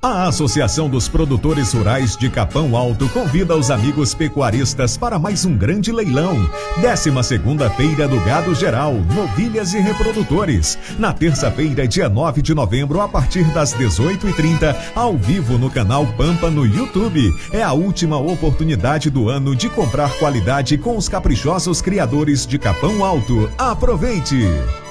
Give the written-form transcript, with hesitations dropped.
A Associação dos Produtores Rurais de Capão Alto convida os amigos pecuaristas para mais um grande leilão. 12ª Feira do Gado Geral, Novilhas e Reprodutores. Na terça-feira, dia 9 de novembro, a partir das 18h30, ao vivo no canal Pampa no YouTube. É a última oportunidade do ano de comprar qualidade com os caprichosos criadores de Capão Alto. Aproveite!